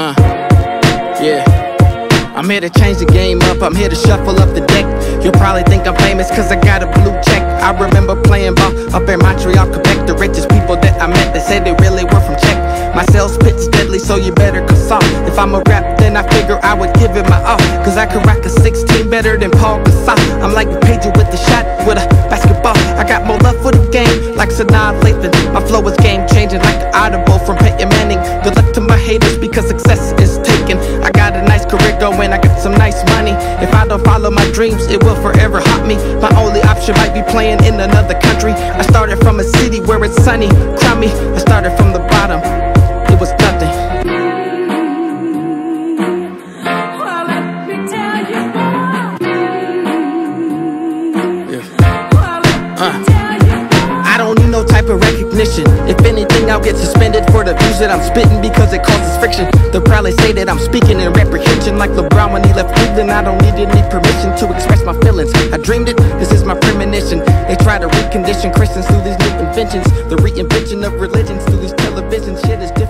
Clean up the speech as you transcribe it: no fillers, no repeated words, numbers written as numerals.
Yeah. I'm here to change the game up, I'm here to shuffle up the deck. You'll probably think I'm famous cause I got a blue check. I remember playing ball up in Montreal, Quebec. The richest people that I met, they said they really were from Czech. My sales pitch deadly, so you better consult. If I'm a rap, then I figure I would give it my all, cause I could rock a 16 better than Paul Gasol. I'm like Pager with the shot, with a basketball. I got more love for the game, like Sanaa Lathan. My flow is game changing, like the audible from Peyton Manning. Good luck to my haters, because success is taken. I got a nice career going, I got some nice money. If I don't follow my dreams, it will forever haunt me. My only option might be playing in another country. I started from a city where it's sunny, crummy. I started from the bottom, it was nothing. Well, let me tell you more. I don't need no type of recognition. If anything, I'll get suspended for the views that I'm spitting, because it causes friction. They'll probably say that I'm speaking in reprehension, like LeBron when he left Cleveland. I don't need any permission to express my feelings. I dreamed it, this is my premonition. They try to recondition Christians through these new inventions. The reinvention of religions through these televisions. Shit is